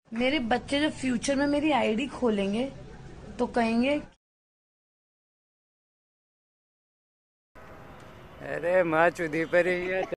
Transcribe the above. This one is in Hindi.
मेरे बच्चे जब फ्यूचर में मेरी आईडी खोलेंगे तो कहेंगे अरे माँ चुदी पर ही है।